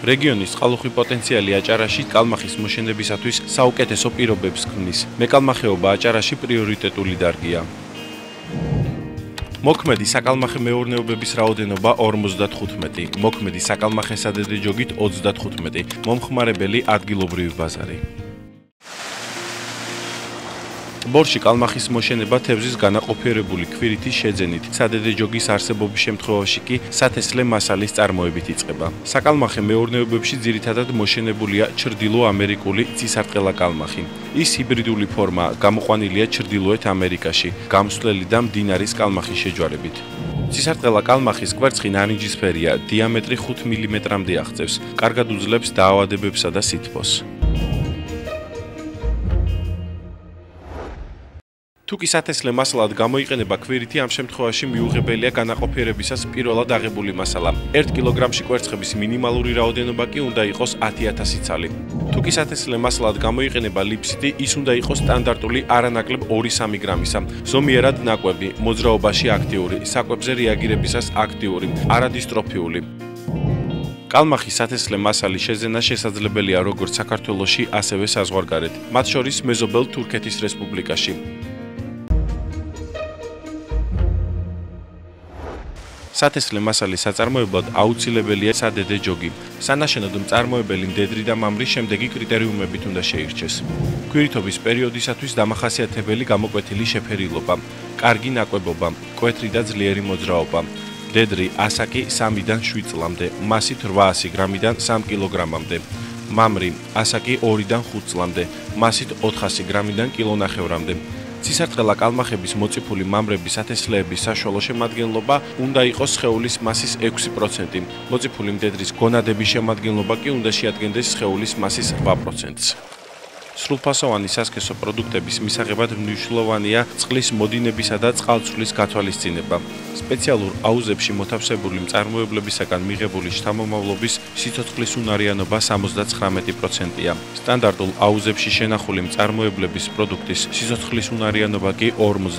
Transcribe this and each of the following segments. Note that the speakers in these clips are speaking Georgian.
რეგიონის წყალუხვი პოტენციალი აჭარაში კალმახის მოშენებისათვის საუკეთესო პირობებს ქმნის. მეკალმახეობა აჭარაში პრიორიტეტული დარგია. მოქმედი საკალმახე მეურნეობების რაოდენობა 55, მოქმედი საკალმახე სადედე ჯოგით 35, მომხმარებელი ადგილობრივი ბაზარი. ბორში კალმახის მოშენება თევზის განაყოფიერებული ქვირითის შეძენით, სადედე ჯოგის არსებობის შემთხვევაში კი სათესლე მასალის წარმოებით იწყება. საკალმახე მეურნეობებში ძირითადად მოშენებულია ჩრდილო-ამერიკული ცისარტყელა კალმახი. ის ჰიბრიდული ფორმაა, გამოყვანილია ჩრდილოეთ ამერიკაში, გამსვლელი და მდინარის კალმახის შეჯვარებით. ცისარტყელა კალმახის კვერცხი ნარინჯისფერია, დიამეტრი 5 მმ-მდე აღწევს, კარგად უძლებს დაავადებებსა და სითბოს. თუ კი სათესლე მასალად გამოიყენება ქვირითი, ამ შემთხვევაში მიუღებელია განაყოფიერებისას პირველად აღებული მასალა. 1 კილოგრამში კვერცხების მინიმალური რაოდენობა კი უნდა იყოს 10,000 ცალი. თუ კი სათესლე მასალად გამოიყენება ლიფსიტი, ის უნდა იყოს სტანდარტული არანაკლებ 2-3 გრამისა, ზომიერად ნაკვები, მოძრაობაში აქტიური, საკვებზე რეაგირებისას აქტიური, არადისტროფიული. კალმახის სათესლე მასალის შეძენა შესაძლებელია როგორც საქართველოში, ასევე საზღვარგარეთ, მათ შორის მეზობელ თურქეთის რესპუბლიკაში. სათესლე მასალის საწარმოებლად აუცილებელია სადედე ჯოგი. სანაშენოდ მწარმოებელი მდედრი და მამრი შემდეგი კრიტერიუმებით უნდა შეირჩეს. ქვირითობის პერიოდისათვის დამახასიათებელი გამოკვეთილი შეფერილობა, კარგი ნაკვებობა, მკვეთრი და ძლიერი მოძრაობა. მდედრი ასაკი 3-დან 7 წლამდე, მასით 800 გრამიდან 3 კილოგრამამდე. მამრი ასაკი 2-დან 5 წლამდე, მასით 400 გრამიდან კილონახევრამდე. ცისარტყელა კალმახების მოწიფული მამრების სათესლეების საშუალო შემადგენლობა უნდა იყოს სხეულის მასის 6%. მოწიფული მდედრის გონადების შემადგენლობა კი უნდა შეადგენდეს სხეულის მასის 8%-ს. სრულფასოვანი სასქესო პროდუქტების მისაღებად მნიშვნელოვანია წყლის მოდინებისა და წყალწვლის გათვალისწინება. სპეციალურ აუზებში მოთავსებული მწარმოებლებისაგან მიღებული შთამომავლობის სიცოცხლის უნარიანობა 79%-ია. სტანდარტულ აუზებში შენახული მწარმოებლების პროდუქტის სიცოცხლის უნარიანობა კი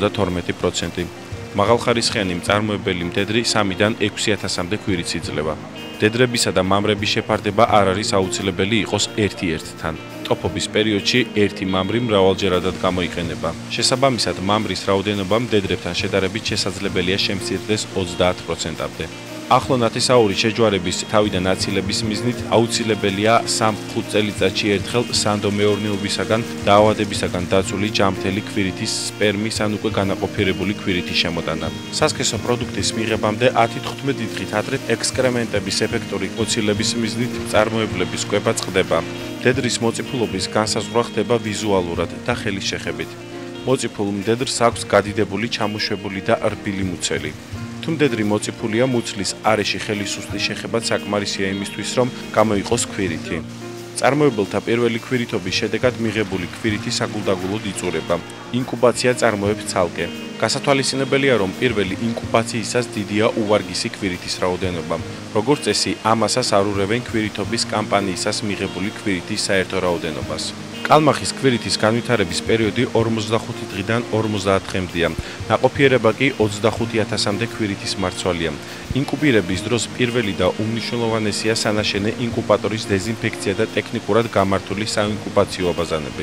52%. მაღალხარისხიანი მწარმოებელი მდედრი 3-დან 6,000-მდე ქვირითს იძლევა. მდედრებისა და მამრების შეფარდება არ არის აუცილებელი იყოს ერთ-ერთთან. ტოფობის პერიოდში ერთი მამრი მრავალჯერადად გამოიყენება. შესაბამისად, მამრის რაოდენობა მდედრებთან შედარებით შესაძლებელია შემცირდეს 30%-მდე. ახლო ნათესაური შეჯვარების თავიდან აცილების მიზნით აუცილებელია 3-5 წელიწადში ერთხელ სანდო მეურნეობისაგან დაავადებისაგან დაცული ჯამთელი ქვირითის სპერმის ან უკვე განაყოფიერებული ქვირითის შემოტანა. სასქესო პროდუქტის მიღებამდე 10-15 დღით ადრე ექსკრემენტების ეფექტური მოცილების მიზნით მწარმოებლების კვება წყდება. მდედრის მოწიფულობის განსაზღვრა ხდება ვიზუალურად და ხელის შეხებით. მოწიფულ მდედრს აქვს გადიდებული, ჩამოშვებული და რბილი მუცელი. თუ მდედრი მოწიფულია, მუცლის არეში ხელის სუსტი შეხება საკმარისია იმისთვის, რომ გამოიყოს ქვირითი. წარმოებელთა პირველი ქვირითობის შედეგად მიღებული ქვირითი საგულდაგულოდ იწურება. ინკუბაცია წარმოებს ცალკე. გასათვალისწინებელია, რომ პირველი ინკუბაციისას დიდია უვარგისი ქვირითის რაოდენობა. როგორც წესი, ამასას არურევენ ქვირითობის კამპანიისას მიღებული ქვირითის საერთო რაოდენობას. კალმახის ქვირითის განვითარების პერიოდი 45 დღიდან 50 დღემდეა. ნაყოფიერება კი 25,000-მდე ქვირითის მარცვალია. ინკუბირების დროს პირველი და უმნიშვნელოვანესია სანაშენე ინკუბატორის დეზინფექცია და ტექნიკურად გამართული საინკუბაციო აბაზანები.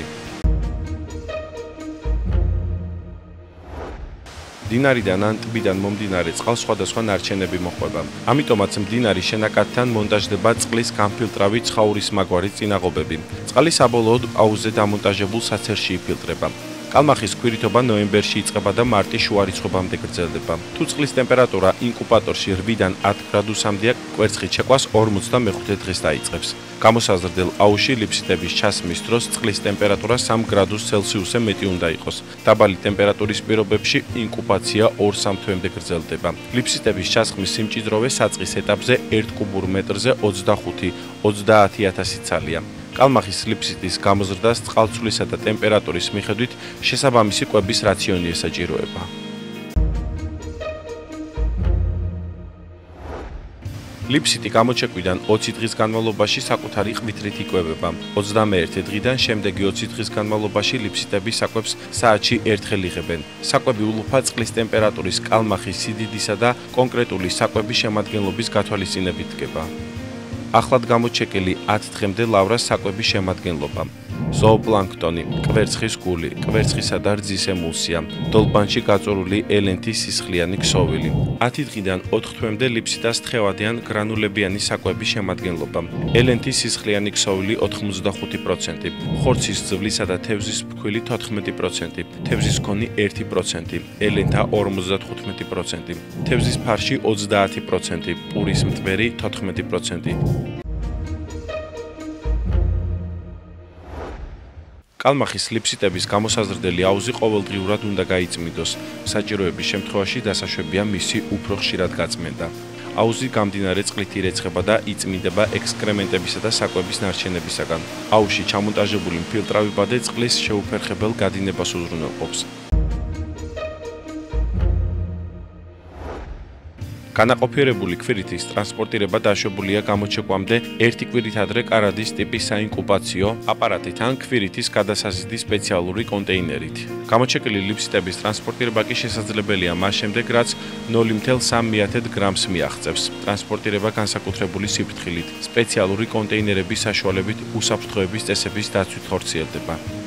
მდინარიდან ან ტბიდან მომდინარე წყალს სხვადასხვა ნარჩენები მოჰყვება. ამიტომაც მდინარის შენაკადთან მონტაჟდება წყლის განფილტრავი ცხაურის მაგვარი წინაღობები. წყალი საბოლოოდ აუზზე დამონტაჟებულ საცერში იფილტრება. კალმახის ქვირითობა ნოემბერში იწყება და მარტის შუა რიცხვებამდე გრძელდება. თუ წყლის ტემპერატურა ინკუბატორში 8-დან 10 გრადუსამდეა, კვერცხით შეკვას 45 დღეს დაიწყებს. გამოსაზრდელ აუზში ლიფსიტების ჩასმის დროს წყლის ტემპერატურა 3 გრადუს ცელსიუსზე მეტი უნდა იყოს. დაბალი ტემპერატურის პირობებში ინკუბაცია 2-3 თვემდე გრძელდება. ლიფსიტების ჩასხმის სიმჭიდროვე საწყის ეტაპზე 1 კუბურ მეტრზე 25-30,000 ცალია. კალმახის ლიფსიტის გამოზრდას წყალწვლისა და ტემპერატურის მიხედვით შესაბამისი კვების რაციონი ესაჭიროება. ლიფსიტი გამოჩეკვიდან 20 დღის განმავლობაში საკუთარი ყვითრით იკვებება. 21 დღიდან შემდეგი 20 დღის განმავლობაში ლიფსიტები საკვებს საათში ერთხელ იღებენ. საკვები ულუფა წყლის ტემპერატურის, კალმახის სიდიდისა და კონკრეტული საკვების შემადგენლობის გათვალისწინებით დგება. ახლად გამოჩეკილი 10 დღემდე ლავრას საკვების შემადგენლობა. ზოოპლანქტონი, კვერცხის გული, კვერცხისა და რძის ემულსია, დოლბანში გაწურული ელენთის სისხლიანი ქსოვილი. 10 დღიდან 4 თვემდე ლიფსიტას თხევადიან გრანულებიანი საკვების შემადგენლობა. ელენთის სისხლიანი ქსოვილი 85%, ხორცის ძვლისა და თევზის ფქვილი 14%, თევზის კონი 1%, ელენთა 55%, თევზის ფარში 30%, პურის მტვერი 14%. კალმახის ლიფსიტების გამოსაზრდელი აუზი ყოველდღიურად უნდა გაიწმინდოს. საჭიროების შემთხვევაში დასაშვებია მისი უფრო ხშირად გაწმენდა. აუზი გამდინარე წყლით ირეცხება და იწმინდება ექსკრემენტებისა და საკვების ნარჩენებისაგან. აუზში ჩამონტაჟებული მფილტრავი ბადე წყლის შეუფერხებელ გადინებას უზრუნველყოფს. განაყოფიერებული ქვირითის ტრანსპორტირება დაშვებულია გამოჩეკვამდე 1 კვირით ადრე კარადის ტიპის საინკუბაციო აპარატით ან ქვირითის გადასაზიდვის სპეციალური კონტეინერით. გამოჩეკილი ლიფსიტების ტრანსპორტირება კი შესაძლებელია მას შემდეგ, რაც 0.3 გრამს მიაღწევს. ტრანსპორტირება განსაკუთრებული სიფრთხილით, სპეციალური კონტეინერების საშუალებით უსაფრთხოების წესების დაცვით ხორციელდება.